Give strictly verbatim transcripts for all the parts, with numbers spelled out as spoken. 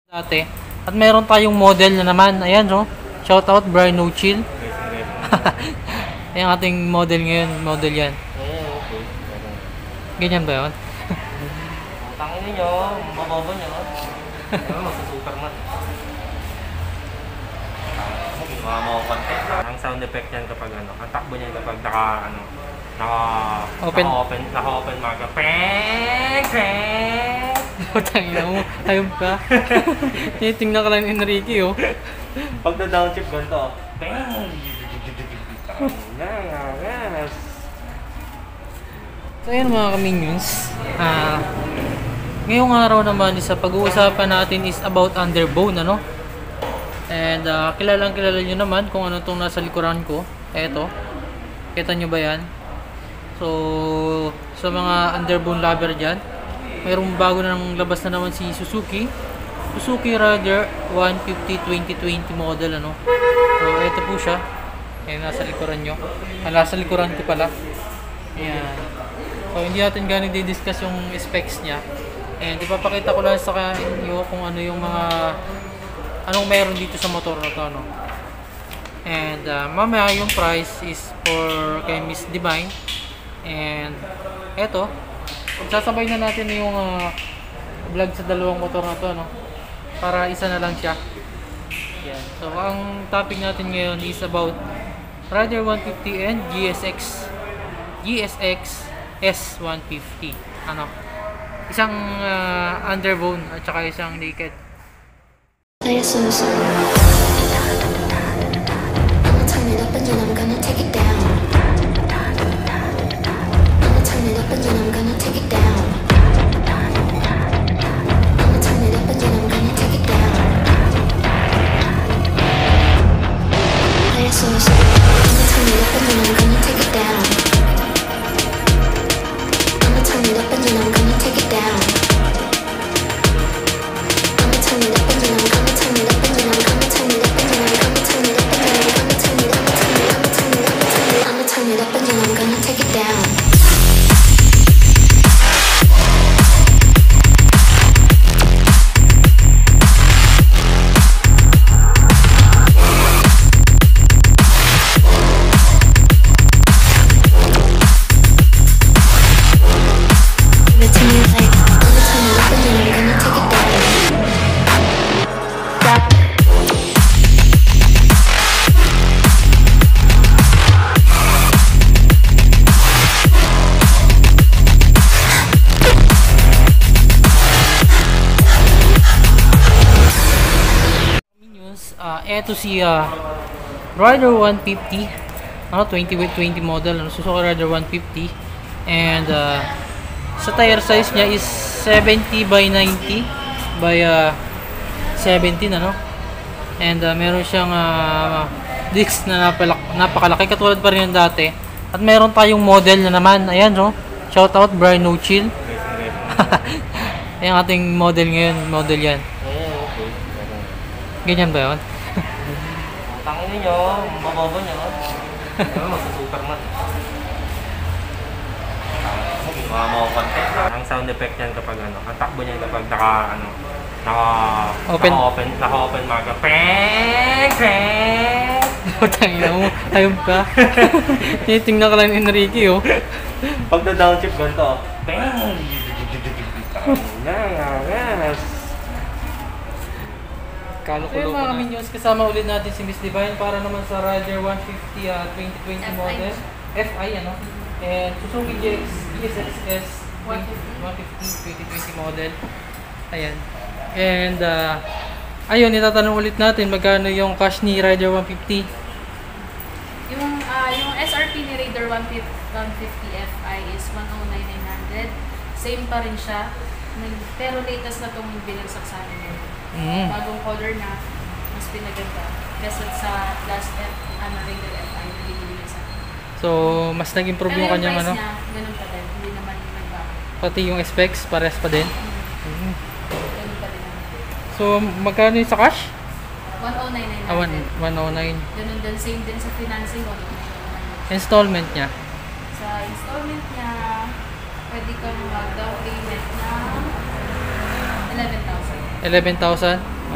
Dati. At meron tayong model na naman. Ayan, no? Shoutout, Brian No Chill. Ayan ating model ngayon. Model yan. Eh, okay. Ganyan ba yun? Tangin ninyo, mabobo nyo. Ano, masusukar na. Mga mga content. Ang sound effect yan kapag ano, ang takbo niyan kapag naka, ano, naka, Open. naka open, naka open marka. Peng! Peng! Tangina mo. Ayun ka. Tinitingnan ka lang ni Enrique, oh. Pag na-downchip ganito, peng! Yes! So ayun mga kaminions, ah, ngayong araw naman isa pag-uusapan natin is about underbone, ano? And uh, kilalang kilala nyo naman kung ano itong nasa likuran ko. Eto, kita nyo ba yan? So sa mga underbone lover dyan, mayroong bago na ng labas na naman si Suzuki Suzuki Rider one fifty twenty twenty model, ano? So eto po siya. Ayan, nasa likuran nyo. Ah, nasa likuran ko pala. Ayan. So, hindi natin ganun di-discuss yung specs niya. And ipapakita ko lang sa inyo kung ano yung mga anong meron dito sa motor na to, no? And uh, mamaya yung price is for kay Miss Divine. And eto, sasabay na natin yung uh, vlog sa dalawang motor na to, no? Para isa na lang siya. Yan. So, ang topic natin ngayon is about Rider one fifty and G S X G S X S one fifty. Ano? Isang uh, underbone at saka isang naked. Play a song song. I'ma turn it up and then I'm gonna take it down. I'ma turn it up and then I'm gonna take it down. I'ma turn it up and then I'm gonna take it down. Play a song song. I'ma turn it up and then I'm gonna take it down. I'ma turn it up and then I'm gonna take it down. I'ma turn it up and then I'm gonna turn it up and then I'm gonna turn it up and then I'm gonna turn it up and then I'm gonna turn it up, I'ma turn it, I'ma turn it, I'ma turn it up and then I'm gonna take it down. Uh, eto si uh, Rider one fifty, ano, twenty with twenty model, ano, Suzuki Rider one fifty. And uh, sa tire size niya is seventy by ninety by uh, seventeen, ano. And uh, meron siyang uh, discs na napalak napakalaki, katulad pa rin yung dati. At meron tayong model na naman. Ayan, no? Shoutout, Brian No Chill. Ayan ating model ngayon. Model yan. Eh, okay. Ganyan ba yun? Tangin ninyo, mabobo nyo. Ano, masusukar na. Mga mga content. Ang sound effect yan kapag ano, ang takbo niyan kapag naka, ano, naka, Open. naka open, naka open marka. Peng! Peng! Tangina mo. Ayun ka. Tinitingnan ka lang ni Enrique, oh. Pag na-downchip ganito, peng! Yes! Ayun mga kaminions, kasama ulit natin si Miss Divine para naman sa Rider one fifty uh, twenty twenty model. F I, ano? And Suzuki G S X S one fifty twenty twenty model. Ayan. And uh, ayun, itatanong ulit natin magkano yung cash ni Rider one fifty. Yung uh, yung S R P ni Raider one fifty F I is one oh nine nine hundred. Same pa rin siya. Pero latest na itong binagsak sa amin ngayon. Mm. Bagong color na, mas pinaganda. Kasi sa last F, ano, Raider F I na binili niya sa akin. So, mas nag-improve Pero yung kanyang price ano. niya, ganun pa din. Hindi naman nagbago. Pati yung specs, pares pa din. Mm. Ganun pa din naman. So, magkano yung sa cash? one oh nine nine Ah, hundred. one oh nine. Ganun din, same din sa financing. one oh nine nine hundred. Installment niya. Sa installment niya, pwede kang mag-down payment ng eleven thousand. eleven thousand.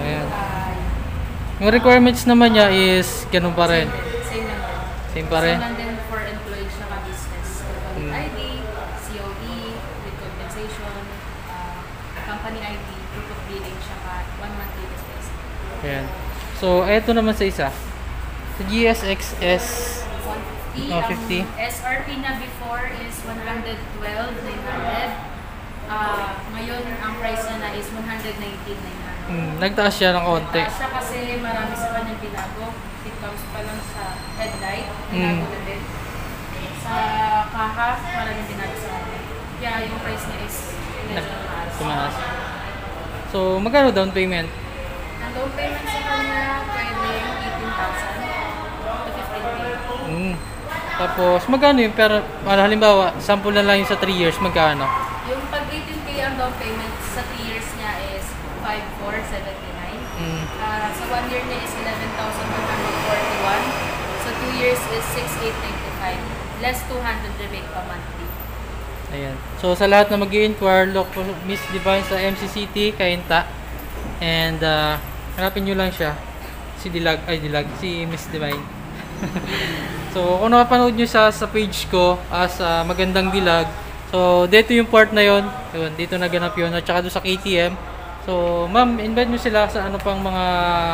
ayan. Ah, Yung requirements naman niya is ganun pa rin. Same, din. same lang din. Same pa rin. Same lang din for employee tsaka business. Corporate Mm. I D, C O E, with compensation, uh, company I D, proof of billing, tsaka one month latest pay slip. Ayan. So, eto naman sa isa. Sa G S X S one fifty. Oh, fifty. Ang S R P na before is one hundred twelve thousand nine hundred. Ah, ngayon, ang price na na is one hundred nineteen thousand nine hundred. mm, nagtaas siya ng konti. Siya kasi marami sa kanyang binago. It comes pa lang sa headlight, binago Mm. na din. Sa kaha, maraming binago sa kanya. Kaya yung price niya is medyo tumaas. Tumaas. So, magkano down payment? Ang down payment sa kanya, pwede eighteen thousand to fifteen thousand. Mm. Tapos, magkano yun? Pero, ano, halimbawa, sample na lang yung sa three years, magkano? Yung pag eighteen thousand ang down payment sa three years niya is five thousand four hundred seventy-nine. Mm. Ah, sa one year niya is eleven thousand one hundred forty-one. Sa two years is six thousand eight hundred ninety-five. Less two hundred rebate pa monthly. Ayan. So, sa lahat na mag-i-inquire, look po Miss Divine sa M C C T, Cainta. And, uh, hanapin nyo lang siya. Si Dilag, ay Dilag, si Miss Divine. So, kung nakapanood nyo sa, sa page ko, as uh, Magandang Dilag, so, dito yung part na yon, yun, dito naganap yun, at saka doon sa K T M. So, ma'am, invite nyo sila sa ano pang mga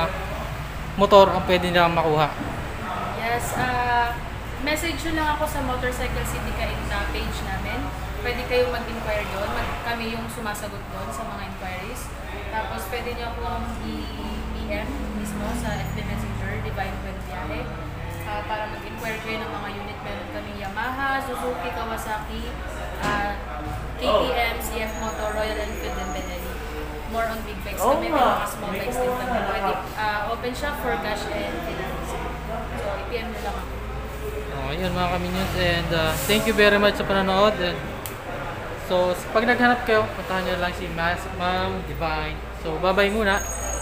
motor ang pwede nilang makuha. Yes, ah message nyo lang ako sa Motorcycle City Cainta page namin. Pwede kayong mag-inquire doon. Mag kami yung sumasagot doon sa mga inquiries. Tapos pwede nyo akong i-P M mismo sa F B Messenger, Divine Buenviaje. Uh, para mag-inquire kayo ng mga unit. Meron kami Yamaha, Suzuki, Kawasaki, uh, K T M, C F Motor, Royal Enfield, and Benelli. More on big bikes kami, may mga small bikes din kami. Pwede, uh, open siya for cash and finance. So, i-P M na lang ako. Oh, yun mga kaminyons, and uh, thank you very much sa panonood. And, so, pag naghanap kayo, puntahan nyo lang si Mas, Ma'am Divine. So, bye-bye muna.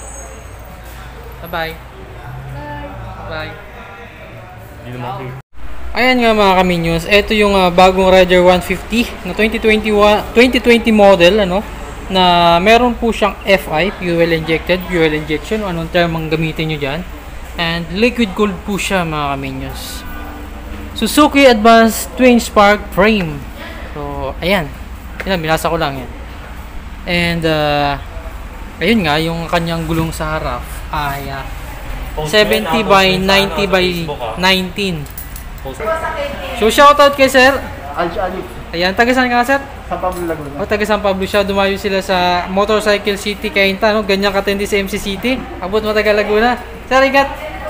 Bye-bye. Bye! Bye. Hindi naman clear. Ayan nga mga kaminyons, ito yung uh, bagong Rider one fifty na twenty twenty-one, twenty twenty model, ano, na meron po siyang F I, fuel injected, fuel injection, anong term ang gamitin nyo dyan. And liquid cooled po siya mga kaminyons. Suzuki Advanced Twin Spark Frame. So, ayan. Yan, binasa ko lang yan. And, uh, ayun nga, yung kanyang gulong sa harap ay uh, seventy by ninety by nineteen. So, shoutout kay Sir. Alj Alif, Ayan, taga saan ka nga, Sir? sa Pablo Laguna. O, taga San Pablo siya. Dumayo sila sa Motorcycle City, Cainta, no? Ganyan katindi sa M C City. Abot mo taga Laguna. Sir, ikat.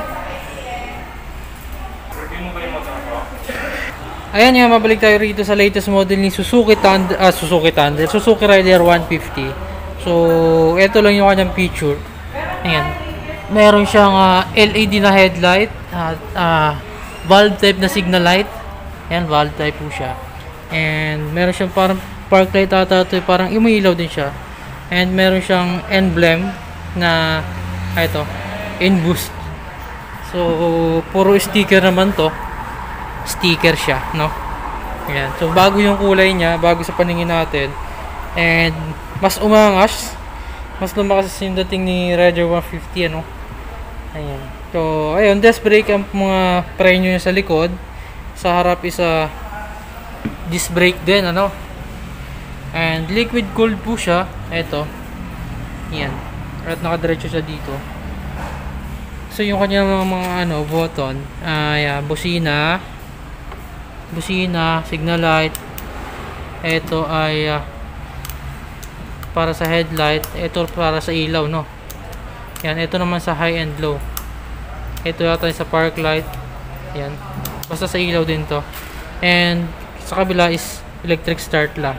Review mo ba yung motor ko? Ayan nga, mabalik tayo rito sa latest model ni Suzuki Thunder, ah, Suzuki Thunder, Suzuki Rider one fifty. So, ito lang yung kanyang feature. Ayan. Meron siyang uh, L E D na headlight at uh, valve type na signal light. Ayan, valve type po siya. And meron siyang parang park light ata ito, parang umiilaw din siya. And meron siyang emblem na, ah, ito, in boost. So, puro sticker naman to. Sticker siya, no? Ayan. So, bago yung kulay niya, bago sa paningin natin. And, mas umangas. Mas lumakas yung dating ni Rider one fifty, ano? Ayan. So, ayun, disc brake ang mga preno niya sa likod. Sa harap is a disc brake din, ano? And, liquid cooled po siya. Ito. Ayan. At nakadiretso siya dito. So, yung kanya mga, mga ano, button, ay uh, busina, busina, signal light. Ito ay uh, para sa headlight, ito para sa ilaw, no. Yan, ito naman sa high and low. Ito yata sa park light. Yan. Basta sa ilaw din to. And sa kabila is electric start lang.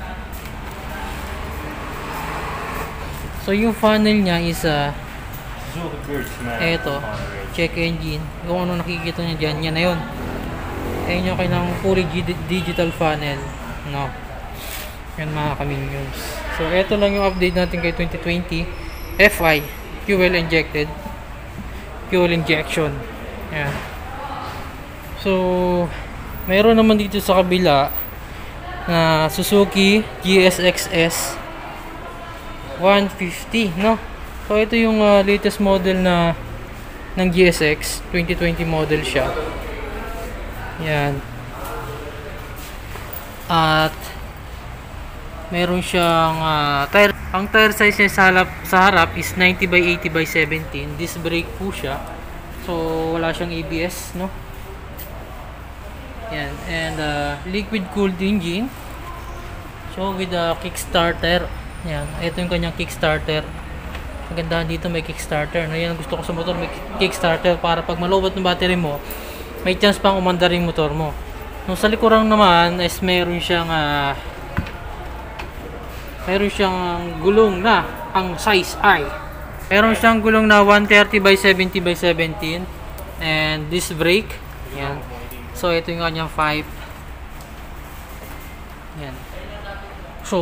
So yung funnel niya is uh, Suzuki Birch man. eto, check engine. Kung ano nakikita niya dyan, yan na yun. Ayun yung kailangang fully digital funnel, no. Yan mga kaminyons. So eto lang yung update natin kay twenty twenty F I, fuel injected, fuel injection. Yan. So mayroon naman dito sa kabila na Suzuki G S X S one fifty, no. So So ito yung uh, latest model na ng G S X, twenty twenty model siya. Yan. At meron siyang uh, tire. Ang tire size niya sa harap, sa harap is ninety by eighty by seventeen. Disc brake po siya. So wala siyang A B S, no? Yan. And uh, liquid cooled engine. So with a kickstarter. Yan. Ito yung kanyang kickstarter. Maganda dito may kickstarter. No, yan ang gusto ko sa motor, may kickstarter para pag malobot ng battery mo, may chance pang umandar yung motor mo. No, sa likuran naman is meron siyang uh, meron siyang gulong na ang size I. Meron siyang gulong na one thirty by seventy by seventeen and disc brake. Yan. So ito yung kanyang pipe. Yan. So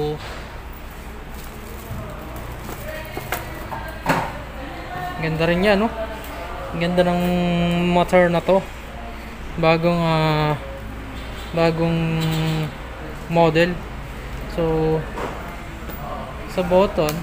ganda rin niya, no? Ganda ng motor na to. Bagong uh, bagong model. So sa button,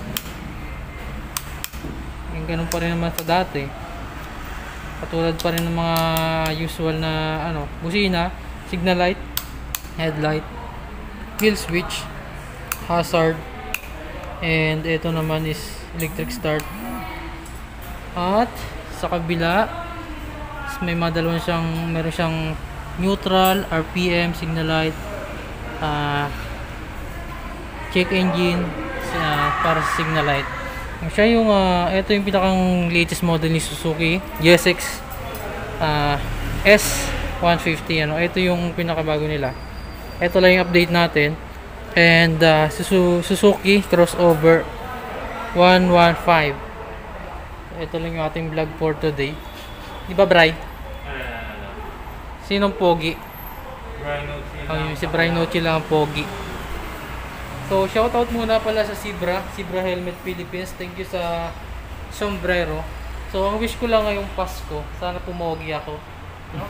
yung ganun pa rin naman sa dati. Katulad pa rin ng mga usual na ano, busina, signal light, headlight, kill switch, hazard, and ito naman is electric start. At sa kabila may madalawang siyang, meron siyang neutral, R P M, signal light, uh, check engine uh, para sa signal light. Siya yung uh, ito yung pinakang latest model ni Suzuki G S X uh, S one fifty, ano. Ito yung pinakabago nila. Ito lang yung update natin. And uh, Suzuki crossover one fifteen. Ito lang yung ating vlog for today. Di ba, Bri? Sinong pogi? Oh, yung si Bri Nochi lang ang pogi. So, shoutout muna pala sa Zebra, Zebra Helmet Philippines. Thank you sa sombrero. So, ang wish ko lang ngayong Pasko, sana pumogi ako. No?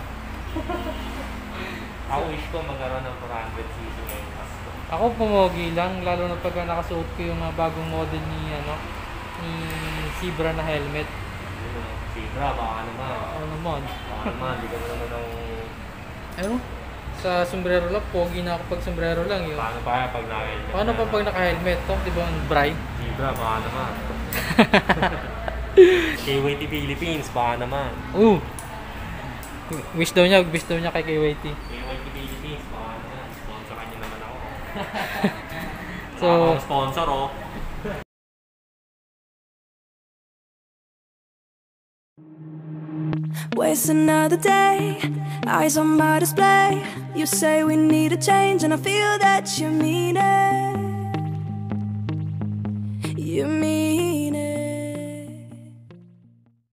Ako wish ko magkaroon ng four hundred c c ngayong Pasko. Ako pumogi lang, lalo na pag nakasuot ko yung uh, bagong model ni, ano, ni Zebra na helmet. Zebra, baka naman. Ano naman? Baka naman, hindi ka naman ng... Ano? Sa sombrero lang, pogi na ako pag sombrero lang yun. Paano pa kaya pag naka-helmet? Paano pa pag naka-helmet to? Di ba ang Bri? Zebra, baka naman. K Y T Philippines, baka naman. Oo! Wish daw niya, wish daw niya kay K Y T. K Y T Philippines, baka naman. Sponsor niyo naman ako. So, Baka sponsor, oh. Waste another day, eyes on my display. You say we need a change, and I feel that you mean it. You mean